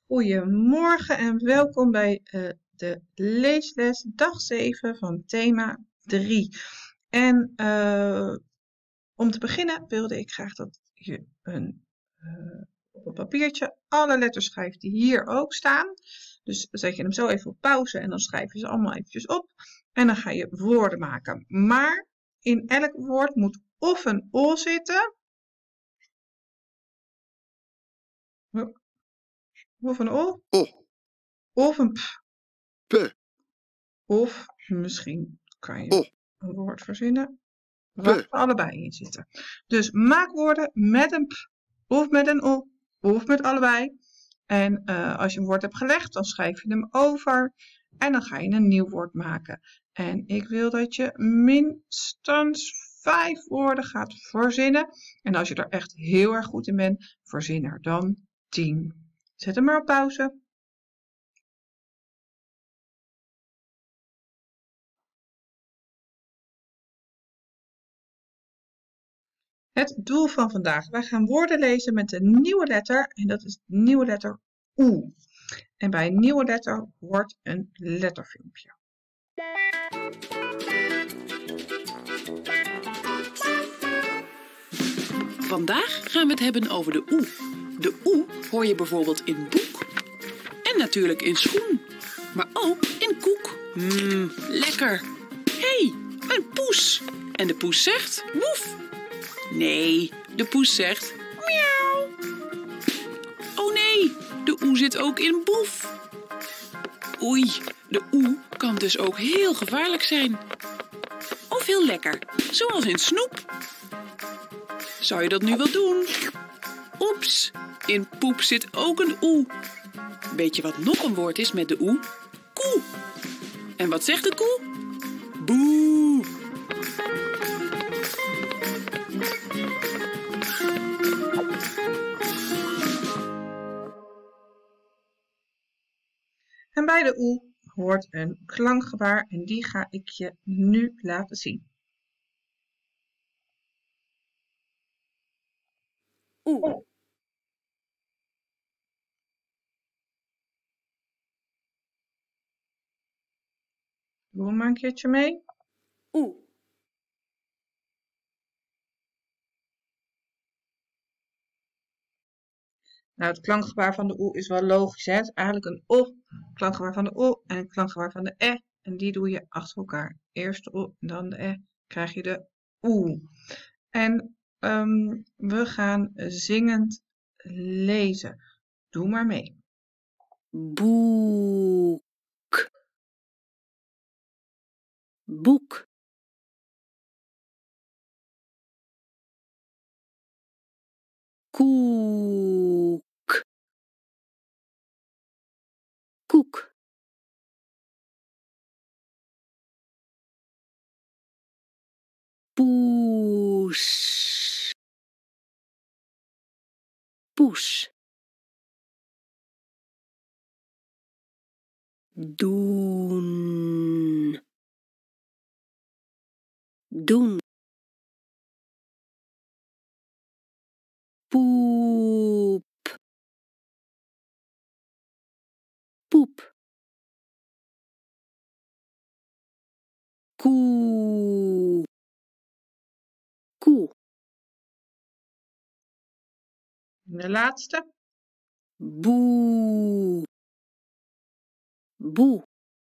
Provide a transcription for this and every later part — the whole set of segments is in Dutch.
Goedemorgen en welkom bij de leesles dag 7 van thema 3. En om te beginnen wilde ik graag dat je op een papiertje alle letters schrijft die hier ook staan. Dus zet je hem zo even op pauze en dan schrijf je ze allemaal eventjes op. En dan ga je woorden maken. Maar in elk woord moet of een o zitten. Of een o. O. Of een p. P. Of misschien kan je O. een woord verzinnen waar ze allebei in zitten. Dus maak woorden met een p of met een o of met allebei. En als je een woord hebt gelegd, dan schrijf je hem over en dan ga je een nieuw woord maken. En ik wil dat je minstens 5 woorden gaat verzinnen. En als je er echt heel erg goed in bent, verzin er dan 10. Zet hem maar op pauze. Het doel van vandaag. Wij gaan woorden lezen met een nieuwe letter en dat is de nieuwe letter oe. En bij een nieuwe letter hoort een letterfilmpje. Vandaag gaan we het hebben over de oe. De oe hoor je bijvoorbeeld in boek en natuurlijk in schoen, maar ook in koek. Lekker. Hé, een poes. En de poes zegt woef. Nee, de poes zegt miauw. Oh nee, de oe zit ook in boef. Oei, de oe kan dus ook heel gevaarlijk zijn. Of heel lekker, zoals in snoep. Zou je dat nu wel doen? Oeps, in poep zit ook een oe. Weet je wat nog een woord is met de oe? Koe. En wat zegt de koe? Boe. En bij de oe hoort een klankgebaar en die ga ik je nu laten zien. Oe. Doe hem maar een keertje mee. Oe. Nou, het klankgebaar van de oe is wel logisch, hè? Het is eigenlijk een o, klankgebaar van de o en een klankgebaar van de e. En die doe je achter elkaar. Eerst de o en dan de e, krijg je de oe. En we gaan zingend lezen. Doe maar mee. Boek. Boek. Koek. Koek. Poes. Poes. Doen. Doen. Poep. Poep. Koe. Koe. De laatste. Boe. Boe.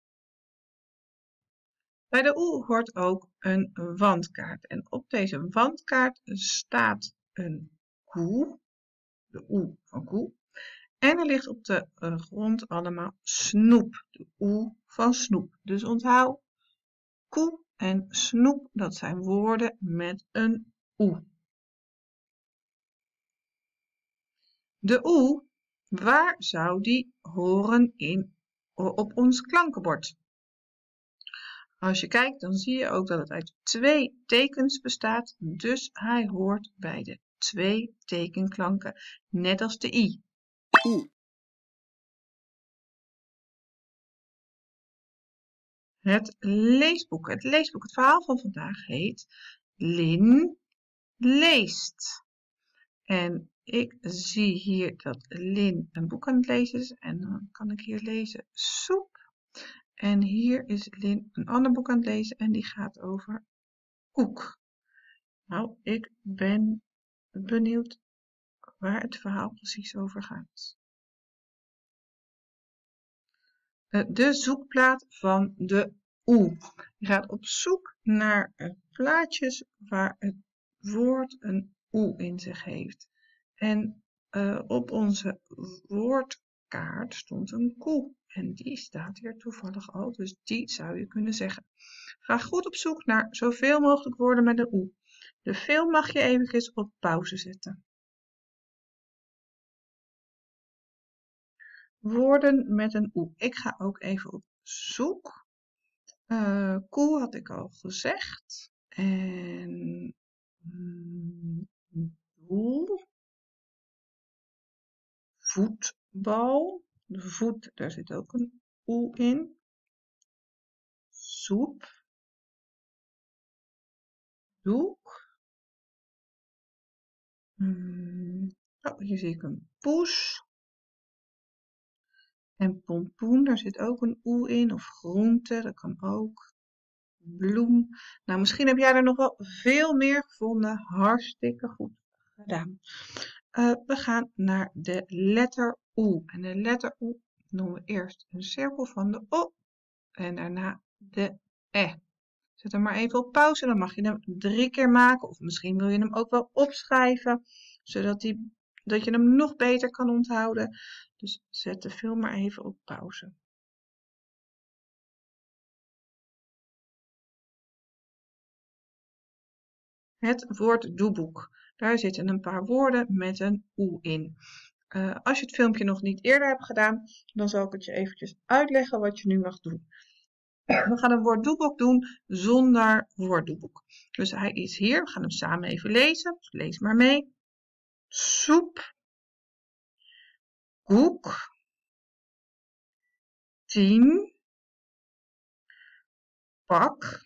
Bij de oe hoort ook een wandkaart. En op deze wandkaart staat een koe. De oe van koe. En er ligt op de grond allemaal snoep. De oe van snoep. Dus onthoud, koe en snoep, dat zijn woorden met een oe. De oe, waar zou die horen op ons klankenbord? Als je kijkt, dan zie je ook dat het uit 2 tekens bestaat. Dus hij hoort bij de 2 tekenklanken, net als de i. Oe. Het leesboek. Het verhaal van vandaag heet Lin leest. En ik zie hier dat Lin een boek aan het lezen is. En dan kan ik hier lezen soep. En hier is Lin een ander boek aan het lezen en die gaat over koek. Nou, ik ben benieuwd waar het verhaal precies over gaat. De zoekplaat van de oe. Je gaat op zoek naar plaatjes waar het woord een oe in zich heeft. En op onze woordkaart stond een koe. En die staat hier toevallig al, dus die zou je kunnen zeggen. Ga goed op zoek naar zoveel mogelijk woorden met een oe. De film mag je eventjes op pauze zetten. Woorden met een oe. Ik ga ook even op zoek. Koe had ik al gezegd. En doel. Voetbal. De voet, daar zit ook een oe in. Soep. Doek. Oh, hier zie ik een poes. En pompoen, daar zit ook een oe in. Of groente, dat kan ook. Bloem. Nou, misschien heb jij er nog wel veel meer gevonden. Hartstikke goed gedaan. We gaan naar de letter oe. En de letter oe noemen we eerst een cirkel van de o. En daarna de e. Zet hem maar even op pauze. Dan mag je hem 3 keer maken. Of misschien wil je hem ook wel opschrijven. Zodat dat je hem nog beter kan onthouden. Dus zet de film maar even op pauze. Het woord doeboek. Daar zitten een paar woorden met een oe in. Als je het filmpje nog niet eerder hebt gedaan, dan zal ik het je eventjes uitleggen wat je nu mag doen. We gaan een woorddoeboek doen zonder woorddoeboek. Dus hij is hier. We gaan hem samen even lezen. Dus lees maar mee. Soep. Koek. 10. Pak.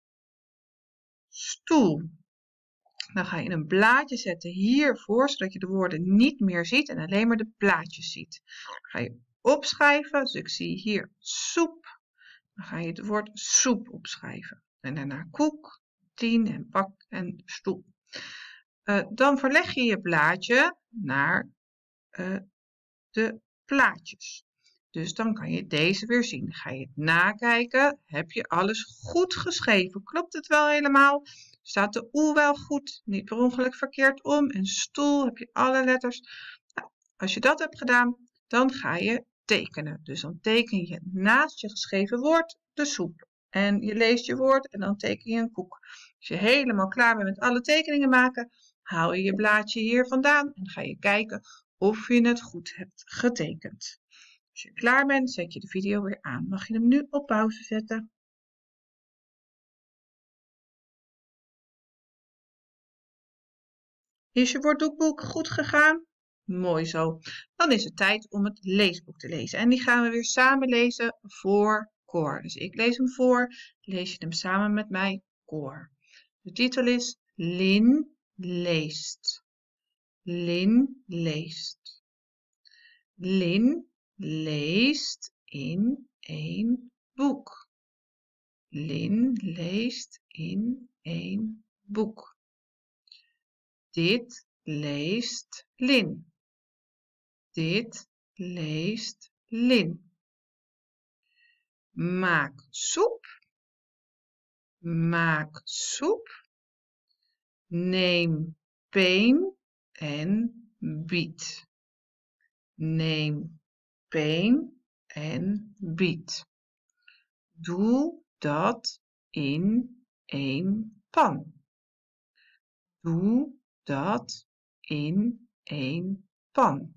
Stoel. Dan ga je een blaadje zetten hiervoor, zodat je de woorden niet meer ziet en alleen maar de plaatjes ziet. Ga je opschrijven, dus ik zie hier soep. Dan ga je het woord soep opschrijven. En daarna koek, 10 en pak en stoel. Dan verleg je je blaadje naar de plaatjes. Dus dan kan je deze weer zien. Ga je het nakijken. Heb je alles goed geschreven? Klopt het wel helemaal? Staat de oe wel goed? Niet per ongeluk verkeerd om. En stoel, heb je alle letters? Nou, als je dat hebt gedaan, dan ga je tekenen. Dus dan teken je naast je geschreven woord de soep. En je leest je woord en dan teken je een koek. Als je helemaal klaar bent met alle tekeningen maken, haal je je blaadje hier vandaan en ga je kijken of je het goed hebt getekend. Als je klaar bent, zet je de video weer aan. Mag je hem nu op pauze zetten? Is je woorddoekboek goed gegaan? Mooi zo. Dan is het tijd om het leesboek te lezen. En die gaan we weer samen lezen voor koor. Dus ik lees hem voor, lees je hem samen met mij koor. De titel is Lin leest. Lin leest. Lin leest in een boek. Lin leest in een boek. Dit leest Lin. Dit leest Lin. Maak soep. Maak soep. Neem peen en biet. Neem peen en biet. Doe dat in een pan. Doe dat in een pan.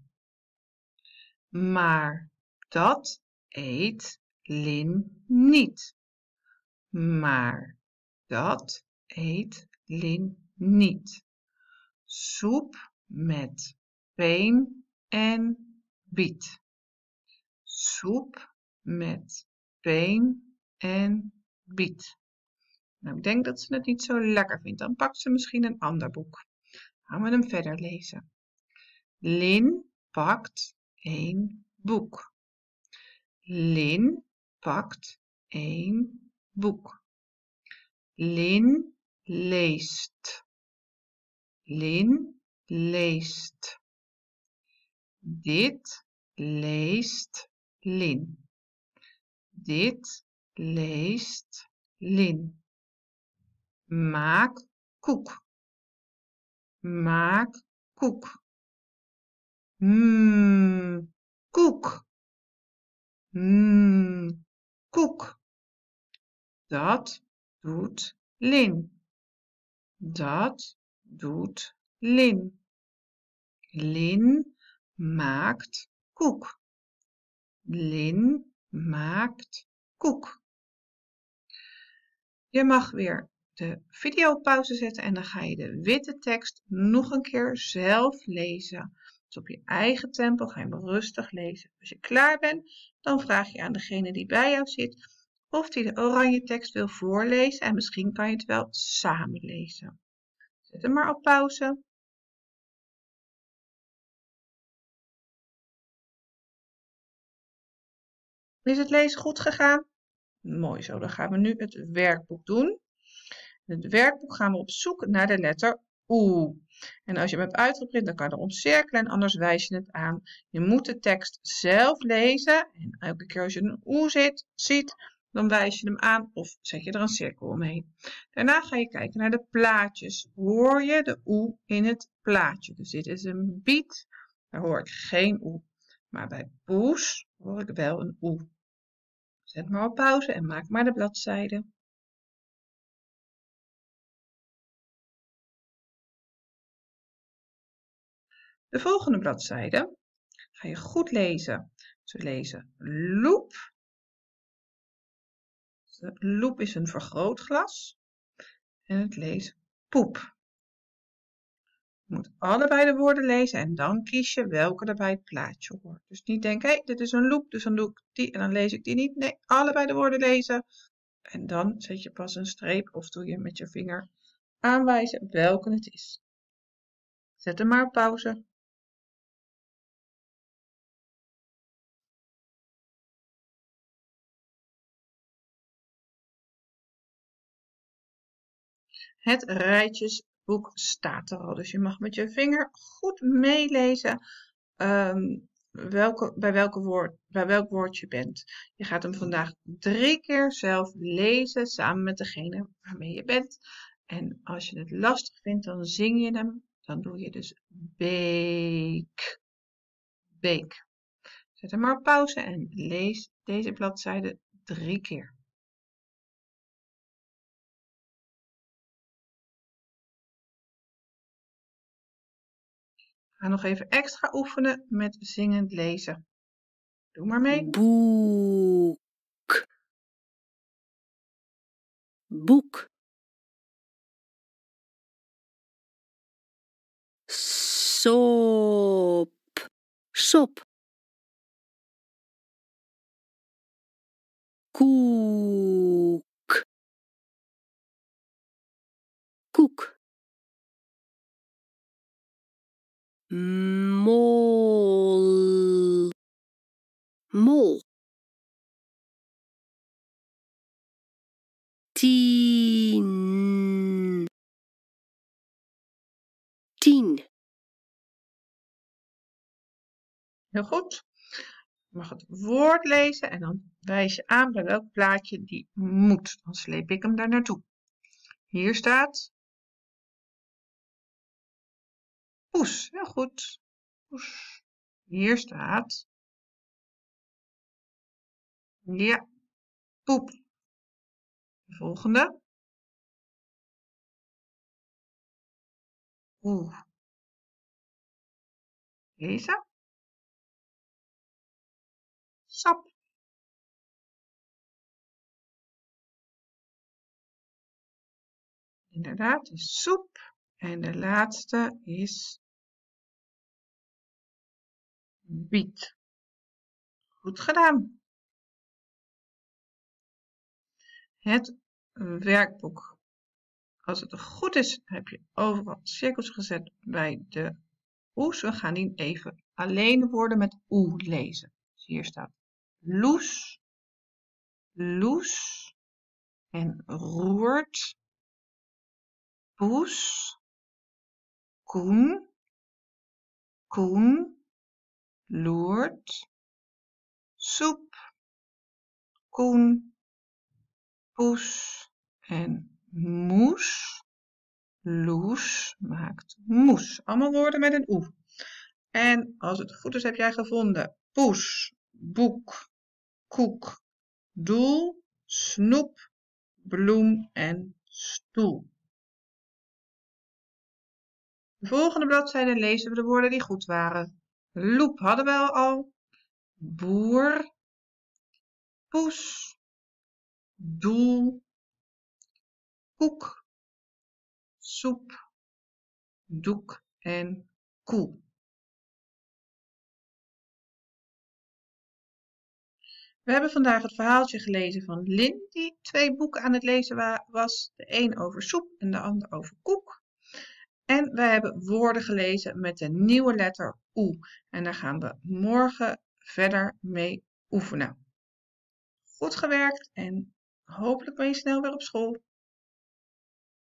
Maar dat eet Lin niet. Maar dat eet Lin niet. Soep met peen en biet. Soep met peen en biet. Nou, ik denk dat ze het niet zo lekker vindt. Dan pakt ze misschien een ander boek. Gaan we hem verder lezen. Lin pakt een boek. Lin pakt een boek. Lin leest. Lin leest. Dit leest Lin. Dit leest Lin. Maak koek. Maak koek. Koek. Koek. Dat doet Lin. Dat doet Lin. Lin maakt koek. Lin maakt koek. Je mag weer de video op pauze zetten en dan ga je de witte tekst nog een keer zelf lezen. Dus op je eigen tempo ga je hem rustig lezen. Als je klaar bent, dan vraag je aan degene die bij jou zit of die de oranje tekst wil voorlezen en misschien kan je het wel samen lezen. Zet hem maar op pauze. Is het lezen goed gegaan? Mooi zo, dan gaan we nu het werkboek doen. In het werkboek gaan we op zoek naar de letter oe. En als je hem hebt uitgeprint, dan kan je erom cirkelen en anders wijs je het aan. Je moet de tekst zelf lezen en elke keer als je een oe ziet, dan wijs je hem aan of zet je er een cirkel omheen. Daarna ga je kijken naar de plaatjes. Hoor je de oe in het plaatje? Dus dit is een biet, daar hoor ik geen oe. Maar bij poes hoor ik wel een oe. Zet maar op pauze en maak maar de bladzijde. De volgende bladzijde ga je goed lezen. Ze lezen loep. Loep is een vergrootglas. En het leest poep. Je moet allebei de woorden lezen en dan kies je welke er bij het plaatje hoort. Dus niet denken, hé, dit is een loep, dus dan doe ik die en dan lees ik die niet. Nee, allebei de woorden lezen. En dan zet je pas een streep of doe je met je vinger aanwijzen welke het is. Zet hem maar op pauze. Het rijtjesboek staat er al, dus je mag met je vinger goed meelezen bij welk woord je bent. Je gaat hem vandaag 3 keer zelf lezen samen met degene waarmee je bent. En als je het lastig vindt, dan zing je hem. Dan doe je dus beek. Beek. Zet hem maar op pauze en lees deze bladzijde 3 keer. Ga nog even extra oefenen met zingend lezen. Doe maar mee. Boek. Boek. Sop. Sop. Koek. Koek. Mol. Mol. 10. 10. Heel goed. Je mag het woord lezen en dan wijs je aan bij welk plaatje die moet. Dan sleep ik hem daar naartoe. Hier staat poes. Heel goed. Poes. Hier staat ja, poep. De volgende. Oeh. Deze. Sap. Inderdaad, is soep. En de laatste is biet. Goed gedaan. Het werkboek. Als het goed is, heb je overal cirkels gezet bij de oes. We gaan die even alleen de woorden met oe lezen. Dus hier staat loes, loes en roert, poes, koen, koen, loert, soep, koen, poes en moes, loes maakt moes. Allemaal woorden met een oe. En als het goed is heb jij gevonden poes, boek, koek, doel, snoep, bloem en stoel. De volgende bladzijde lezen we de woorden die goed waren. Loep hadden we al. Boer, poes, doel, koek, soep, doek en koe. We hebben vandaag het verhaaltje gelezen van Lin, die 2 boeken aan het lezen was. De een over soep en de ander over koek. En we hebben woorden gelezen met de nieuwe letter oe. En daar gaan we morgen verder mee oefenen. Goed gewerkt en hopelijk ben je snel weer op school.